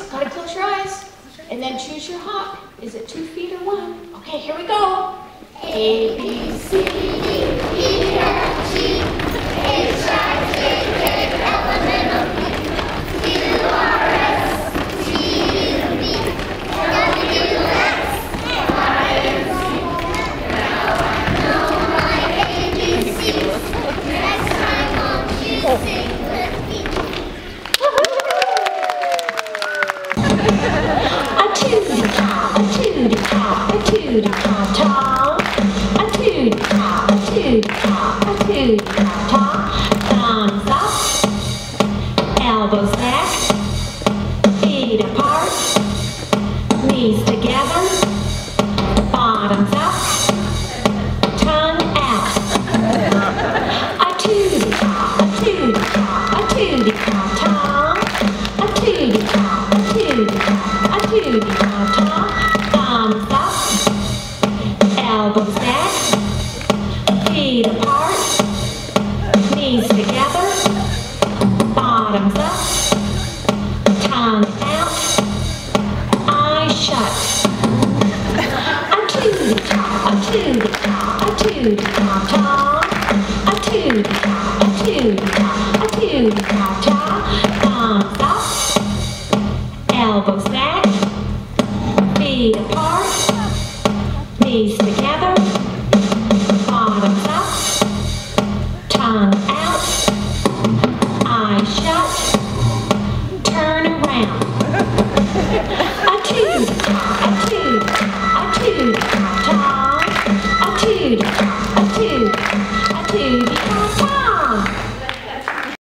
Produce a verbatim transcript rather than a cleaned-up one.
Gotta close your eyes. And then choose your hop. Is it two feet or one? Okay, here we go. A, B, C, D, E, F, G, H, I, J, K, L, M, N, O, P, Q, R, S, T, U, V, W, X, Y, and Z. Now I know my A B Cs. Next time won't you sing with me? A tootie-ta, a tootie-ta, a tootie-ta-ta. A tootie-ta, a tootie-ta, a tootie-ta-ta. Thumbs up, elbows back, feet apart, knees together, bottoms up, tongue out. A tootie-ta, a tootie-ta, a tootie-ta-ta. A tootie-ta, a tootie-ta, a tootie-ta-ta. Thumbs up, elbows back, feet apart, knees together, bottoms up, tongue out, eyes shut. A tootie-ta, a tootie-ta, a tootie-ta-ta. A tootie-ta, a tootie-ta, a tootie-ta-ta. Thumbs up, elbows back, feet apart, knees together, bottoms up, tongue out, eyes shut, turn around.